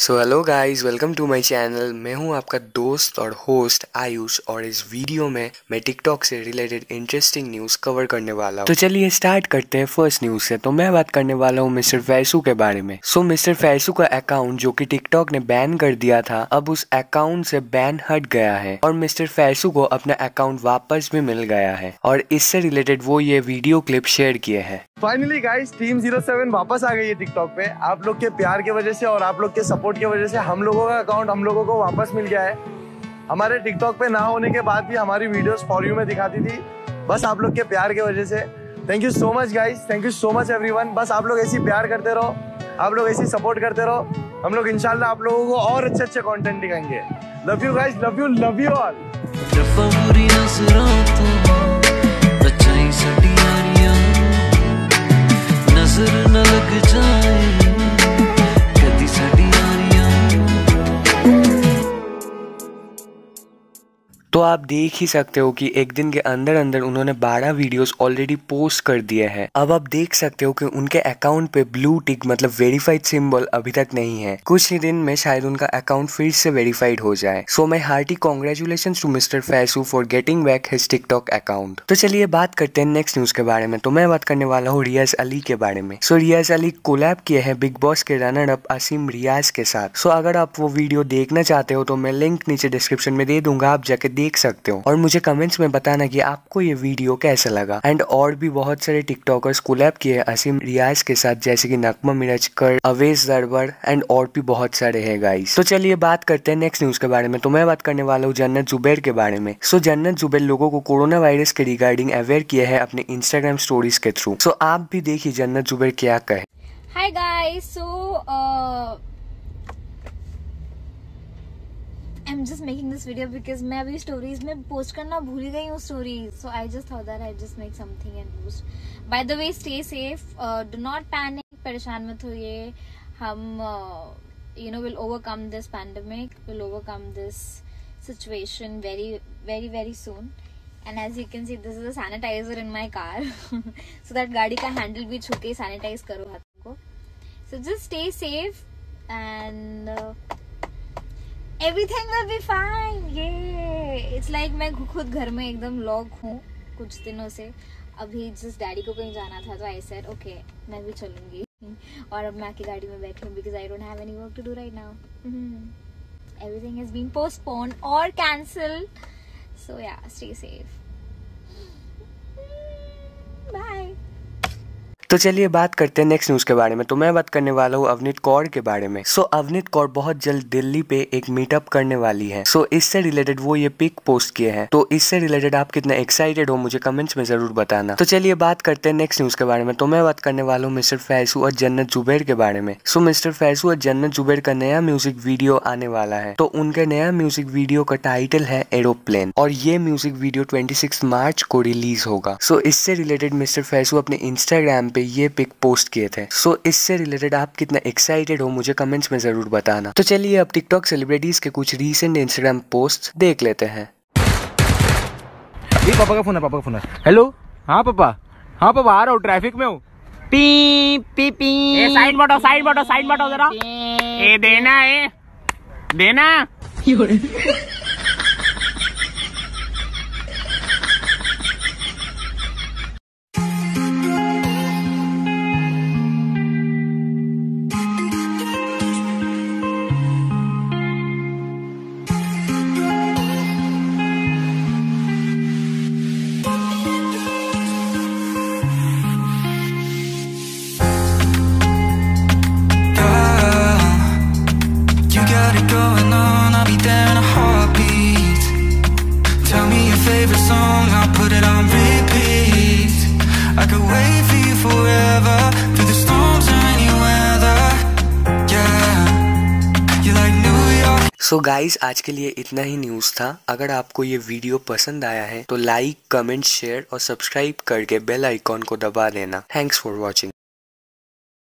So hello guys, welcome to my channel. मैं हूं आपका दोस्त और होस्ट आयुष और इस वीडियो में मैं टिकटॉक से रिलेटेड इंटरेस्टिंग न्यूज़ कवर करने वाला हूं। तो चलिए स्टार्ट करते हैं फर्स्ट न्यूज़ से। तो मैं बात करने वाला हूं मिस्टर फैसू के बारे में। मिस्टर फैसू का अकाउंट जो कि टिकटॉक ने बैन कर दिया था, अब उस अकाउंट से बैन हट गया है और मिस्टर फैसू को अपना अकाउंट वापस भी मिल गया है और इससे रिलेटेड वो ये वीडियो क्लिप शेयर किए हैं। फाइनली गाइस, टीम 07 वापस आ गई है टिकटॉक पे। आप लोग के प्यार की वजह से और आप लोग के सपोर्ट की वजह से हम लोगों का अकाउंट हम लोगों को वापस मिल गया है। हमारे टिकटॉक पे ना होने के बाद भी हमारी वीडियोस फॉर यू में दिखाती थी, बस आप लोग के प्यार की वजह से। Thank you so much guys, thank you so much everyone. बस आप लोग ऐसी प्यार करते रहो, आप लोग ऐसी सपोर्ट करते रहो। हम लोग इंशाल्लाह आप लोगों को और अच्छे अच्छे कंटेंट दिखाएंगे। Love you guys, love you all. नजर न लग जाए कदी साडी यारियां। तो आप देख ही सकते हो कि एक दिन के अंदर अंदर उन्होंने 12 वीडियोस ऑलरेडी पोस्ट कर दिए हैं। अब आप देख सकते हो कि उनके अकाउंट पे ब्लू टिक मतलब वेरीफाइड सिंबल अभी तक नहीं है। कुछ ही दिन में शायद उनका अकाउंट फिर से वेरीफाइड हो जाए। So my hearty congratulations to mister Faisu for getting back his TikTok account. तो चलिए बात करते हैं नेक्स्ट न्यूज के बारे में। तो मैं बात करने वाला हूँ रियाज अली के बारे में। रियाज अली कोलैब किए हैं बिग बॉस के रनर अप असीम रियाज के साथ। अगर आप वो वीडियो देखना चाहते हो तो मैं लिंक नीचे डिस्क्रिप्शन में दे दूंगा, आप जाके देख सकते हो और मुझे कमेंट्स में बताना कि आपको ये वीडियो कैसा लगा। एंड और भी बहुत सारे टिकटॉकर्स कोलैब किए हैं असीम रियाज के साथ, जैसे कि नगमा मिराजकर, अवेश दरबार एंड और भी बहुत सारे हैं गाइस। तो चलिए बात करते हैं नेक्स्ट न्यूज के बारे में। तो मैं बात करने वाला हूँ जन्नत जुबैर के बारे में। जन्नत जुबैर लोगों को कोरोना वायरस के रिगार्डिंग अवेयर किया है अपने इंस्टाग्राम स्टोरीज के थ्रू। आप भी देखिए जन्नत जुबैर क्या कहे। Hi guys, I am just making this video because मैं अभी स्टोरीज में पोस्ट करना भूल गई हूँ stories. So I just thought that I just make something and post. By the way, stay safe, do not panic, परेशान मत होइए। हम will overcome this pandemic, will overcome this situation very very very soon. And as you can see, this is a sanitiser in my car so that गाड़ी का handle भी छू के sanitise करो हाथों को। So just stay safe and everything will be fine। ये it's like मैं खुद घर में एकदम लॉक हूँ कुछ दिनों से। अभी जिस डैडी को कहीं जाना था तो आई सेड ओके मैं भी चलूंगी और अब मैं आके गाड़ी में बैठी हूँ because I don't have any work to do right now. Everything is being postponed और cancelled. So yeah, stay safe, bye. तो चलिए बात करते हैं नेक्स्ट न्यूज के बारे में। तो मैं बात करने वाला हूँ अवनीत कौर के बारे में। अवनीत कौर बहुत जल्द दिल्ली पे एक मीटअप करने वाली है। इससे रिलेटेड वो ये पिक पोस्ट किए हैं। तो इससे रिलेटेड आप कितना एक्साइटेड हो मुझे कमेंट्स में जरूर बताना। तो चलिए बात करते हैं नेक्स्ट न्यूज के बारे में। तो मैं बात करने वाला हूँ मिस्टर फैसू और जन्नत जुबैर के बारे में। मिस्टर फैसू और जन्नत जुबैर का नया म्यूजिक वीडियो आने वाला है। तो उनके नया म्यूजिक वीडियो का टाइटल है एरोप्लेन और ये म्यूजिक वीडियो 26 मार्च को रिलीज होगा। इससे रिलेटेड मिस्टर फैसू अपने इंस्टाग्राम पे ये पिक पोस्ट किए थे। इससे रिलेटेड आप कितना एक्साइटेड हो मुझे कमेंट्स में जरूर बताना। तो चलिए अब टिकटॉक सेलिब्रिटीज के कुछ रीसेंट इंस्टाग्राम पोस्ट देख लेते हैं। ये पापा का फोन है, हेलो। हाँ पापा आ रहा हूँ, ट्रैफिक में हूँ। पी पी पी साइड बटो जरा। ए देना favorite song, I'll put it on repeat. I could wait for you forever, through the storms or any weather. Yeah, you like New York. Guys, आज के लिए इतना ही न्यूज़ था। अगर आपको ये वीडियो पसंद आया है तो लाइक, कमेंट, शेयर और सब्सक्राइब करके बेल आइकॉन को दबा देना। Thanks for watching.